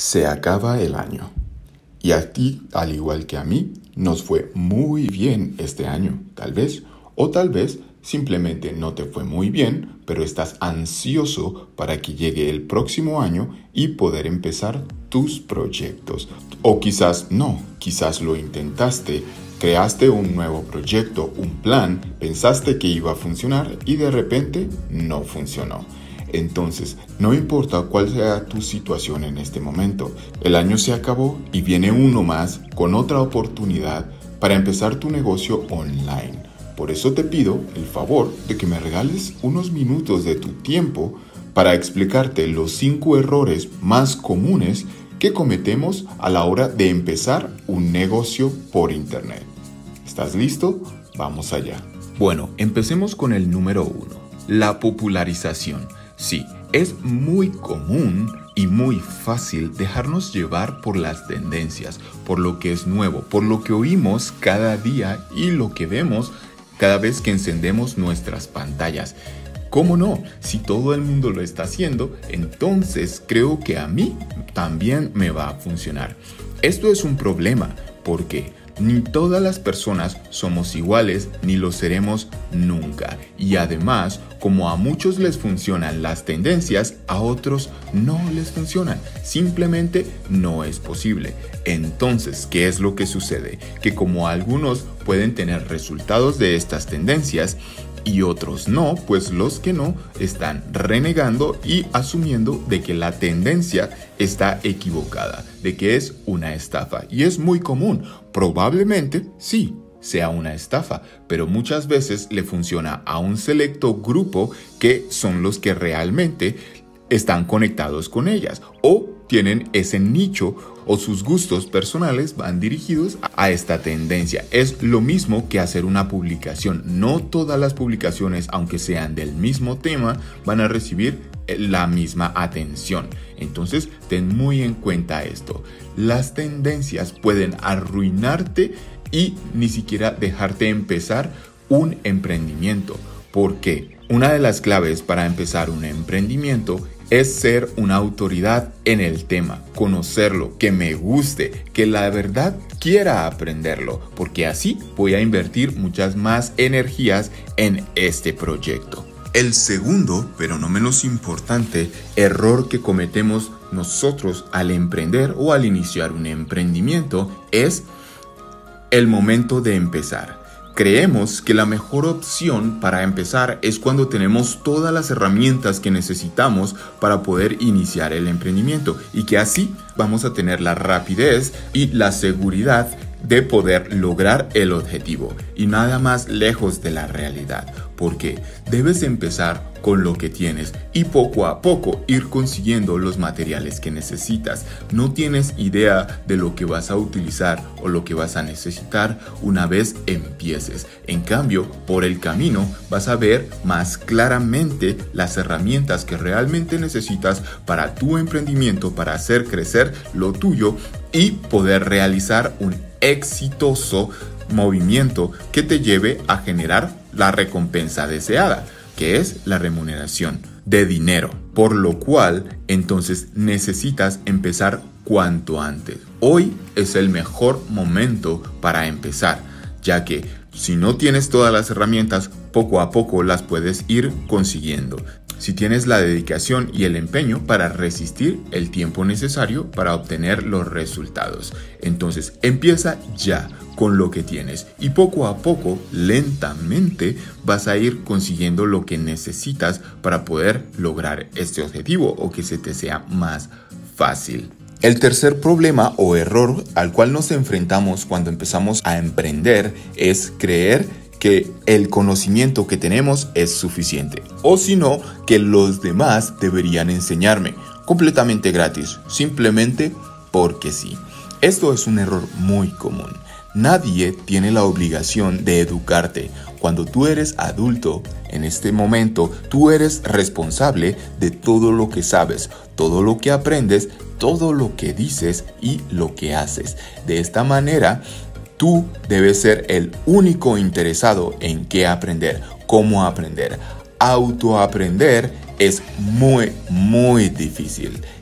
Se acaba el año. Y a ti, al igual que a mí, nos fue muy bien este año, tal vez. O tal vez simplemente no te fue muy bien, pero estás ansioso para que llegue el próximo año y poder empezar tus proyectos. O quizás no, quizás lo intentaste, creaste un nuevo proyecto, un plan, pensaste que iba a funcionar y de repente no funcionó. Entonces, no importa cuál sea tu situación en este momento, el año se acabó y viene uno más con otra oportunidad para empezar tu negocio online. Por eso te pido el favor de que me regales unos minutos de tu tiempo para explicarte los 5 errores más comunes que cometemos a la hora de empezar un negocio por internet. ¿Estás listo? Vamos allá. Bueno, empecemos con el número 1, la popularización. Sí, es muy común y muy fácil dejarnos llevar por las tendencias, por lo que es nuevo, por lo que oímos cada día y lo que vemos cada vez que encendemos nuestras pantallas. ¿Cómo no? Si todo el mundo lo está haciendo, entonces creo que a mí también me va a funcionar. Esto es un problema porque ni todas las personas somos iguales ni lo seremos nunca. Y además, como a muchos les funcionan las tendencias, a otros no les funcionan. Simplemente no es posible. Entonces, ¿qué es lo que sucede? Que como algunos pueden tener resultados de estas tendencias, y otros no, pues los que no están renegando y asumiendo de que la tendencia está equivocada, de que es una estafa. Y es muy común, probablemente sí sea una estafa, pero muchas veces le funciona a un selecto grupo que son los que realmente están conectados con ellas o tienen ese nicho o sus gustos personales van dirigidos a esta tendencia. Es lo mismo que hacer una publicación. No todas las publicaciones, aunque sean del mismo tema, van a recibir la misma atención. Entonces, ten muy en cuenta esto. Las tendencias pueden arruinarte y ni siquiera dejarte empezar un emprendimiento. Porque una de las claves para empezar un emprendimiento es ser una autoridad en el tema, conocerlo, que me guste, que la verdad quiera aprenderlo, porque así voy a invertir muchas más energías en este proyecto. El segundo, pero no menos importante, error que cometemos nosotros al emprender o al iniciar un emprendimiento es el momento de empezar. Creemos que la mejor opción para empezar es cuando tenemos todas las herramientas que necesitamos para poder iniciar el emprendimiento y que así vamos a tener la rapidez y la seguridad de poder lograr el objetivo y nada más lejos de la realidad, porque debes empezar con lo que tienes y poco a poco ir consiguiendo los materiales que necesitas. No tienes idea de lo que vas a utilizar o lo que vas a necesitar una vez empieces. En cambio, por el camino vas a ver más claramente las herramientas que realmente necesitas para tu emprendimiento, para hacer crecer lo tuyo y poder realizar un exitoso movimiento que te lleve a generar la recompensa deseada, que es la remuneración de dinero, por lo cual entonces necesitas empezar cuanto antes. Hoy es el mejor momento para empezar, ya que si no tienes todas las herramientas, poco a poco las puedes ir consiguiendo. Si tienes la dedicación y el empeño para resistir el tiempo necesario para obtener los resultados. Entonces, empieza ya con lo que tienes y poco a poco, lentamente, vas a ir consiguiendo lo que necesitas para poder lograr este objetivo o que se te sea más fácil. El tercer problema o error al cual nos enfrentamos cuando empezamos a emprender es creer que el conocimiento que tenemos es suficiente, o si no, que los demás deberían enseñarme completamente gratis, simplemente porque sí. Esto es un error muy común. Nadie tiene la obligación de educarte. Cuando tú eres adulto, en este momento, tú eres responsable de todo lo que sabes, todo lo que aprendes, todo lo que dices y lo que haces. De esta manera, tú debes ser el único interesado en qué aprender, cómo aprender. Autoaprender es muy difícil.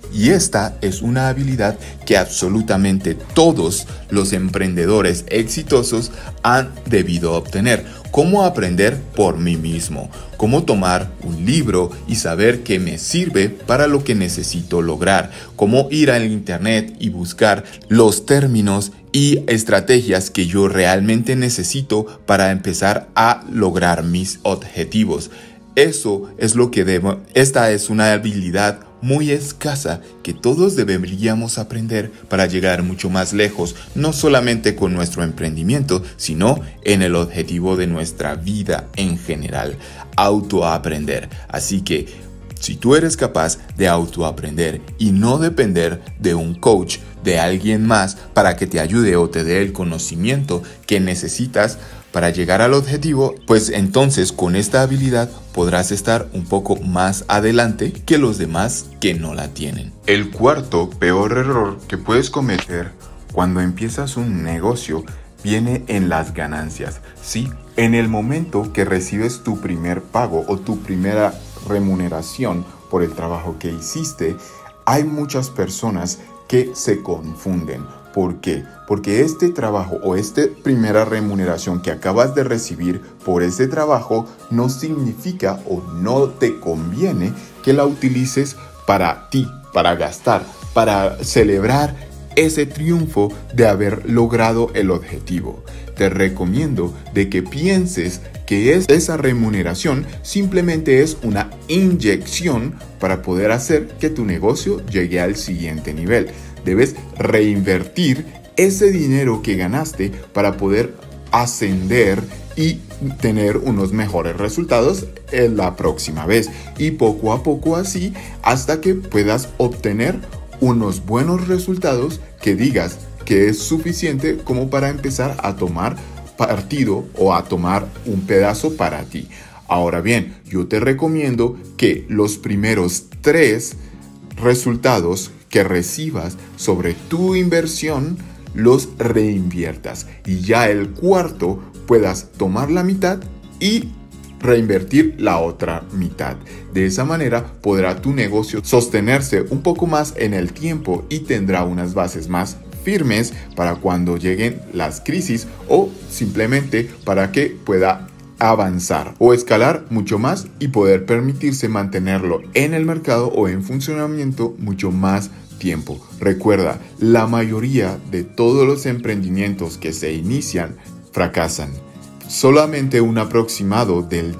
Y esta es una habilidad que absolutamente todos los emprendedores exitosos han debido obtener. Cómo aprender por mí mismo, cómo tomar un libro y saber qué me sirve para lo que necesito lograr, cómo ir al internet y buscar los términos y estrategias que yo realmente necesito para empezar a lograr mis objetivos. Eso es lo que debo. Esta es una habilidad muy escasa que todos deberíamos aprender para llegar mucho más lejos, no solamente con nuestro emprendimiento, sino en el objetivo de nuestra vida en general, autoaprender. Así que si tú eres capaz de autoaprender y no depender de un coach, de alguien más para que te ayude o te dé el conocimiento que necesitas para llegar al objetivo, pues entonces con esta habilidad podrás estar un poco más adelante que los demás que no la tienen. El cuarto peor error que puedes cometer cuando empiezas un negocio viene en las ganancias. Sí, en el momento que recibes tu primer pago o tu primera remuneración por el trabajo que hiciste, hay muchas personas que se confunden. ¿Por qué? Porque este trabajo o esta primera remuneración que acabas de recibir por ese trabajo no significa o no te conviene que la utilices para ti, para gastar, para celebrar ese triunfo de haber logrado el objetivo. Te recomiendo de que pienses que esa remuneración simplemente es una inyección para poder hacer que tu negocio llegue al siguiente nivel. Debes reinvertir ese dinero que ganaste para poder ascender y tener unos mejores resultados en la próxima vez. Y poco a poco así hasta que puedas obtener unos buenos resultados que digas que es suficiente como para empezar a tomar partido o a tomar un pedazo para ti. Ahora bien, yo te recomiendo que los primeros 3 resultados que recibas sobre tu inversión los reinviertas y ya el cuarto puedas tomar la mitad y reinvertir la otra mitad. De esa manera podrá tu negocio sostenerse un poco más en el tiempo y tendrá unas bases más firmes para cuando lleguen las crisis o simplemente para que pueda avanzar o escalar mucho más y poder permitirse mantenerlo en el mercado o en funcionamiento mucho más tiempo. Recuerda, la mayoría de todos los emprendimientos que se inician fracasan. Solamente un aproximado del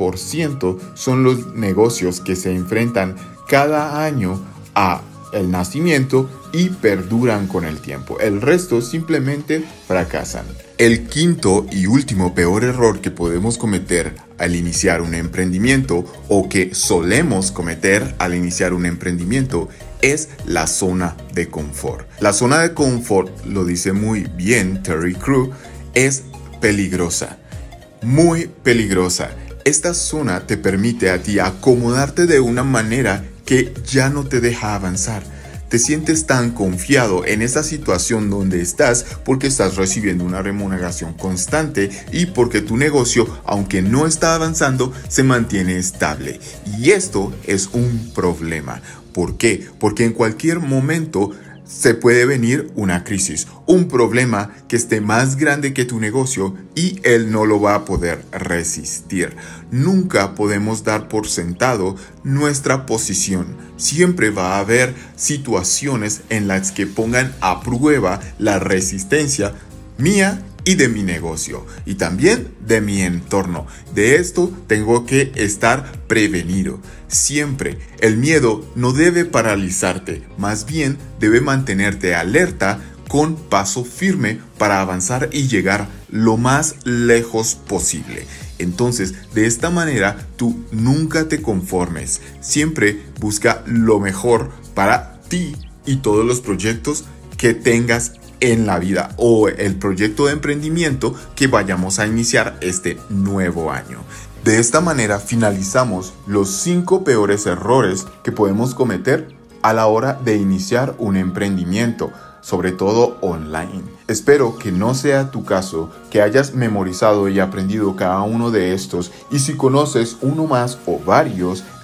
10% son los negocios que se enfrentan cada año a el nacimiento y perduran con el tiempo. El resto simplemente fracasan. El quinto y último peor error que podemos cometer al iniciar un emprendimiento o que solemos cometer al iniciar un emprendimiento es la zona de confort. La zona de confort, lo dice muy bien Terry Crew, es peligrosa, muy peligrosa. Esta zona te permite a ti acomodarte de una manera que ya no te deja avanzar. Te sientes tan confiado en esa situación donde estás porque estás recibiendo una remuneración constante y porque tu negocio, aunque no está avanzando, se mantiene estable. Y esto es un problema. ¿Por qué? Porque en cualquier momento se puede venir una crisis, un problema que esté más grande que tu negocio y él no lo va a poder resistir. Nunca podemos dar por sentado nuestra posición. Siempre va a haber situaciones en las que pongan a prueba la resistencia mía y de mi negocio y también de mi entorno. De esto tengo que estar prevenido. Siempre el miedo no debe paralizarte, más bien debe mantenerte alerta con paso firme para avanzar y llegar lo más lejos posible. Entonces, de esta manera, tú nunca te conformes. Siempre busca lo mejor para ti y todos los proyectos que tengas en la vida o el proyecto de emprendimiento que vayamos a iniciar este nuevo año. De esta manera finalizamos los 5 peores errores que podemos cometer a la hora de iniciar un emprendimiento, sobre todo online. Espero que no sea tu caso, que hayas memorizado y aprendido cada uno de estos y si conoces uno más o varios,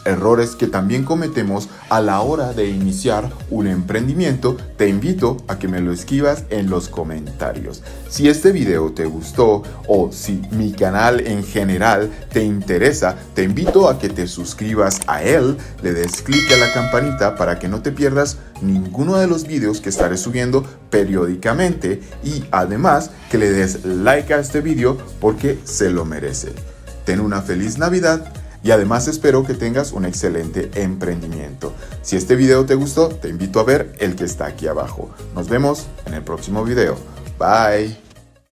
errores que también cometemos a la hora de iniciar un emprendimiento, te invito a que me lo escribas en los comentarios. Si este video te gustó o si mi canal en general te interesa, te invito a que te suscribas a él, le des clic a la campanita para que no te pierdas ninguno de los videos que estaré subiendo periódicamente y además que le des like a este video porque se lo merece. Ten una feliz Navidad y además espero que tengas un excelente emprendimiento. Si este video te gustó, te invito a ver el que está aquí abajo. Nos vemos en el próximo video. Bye.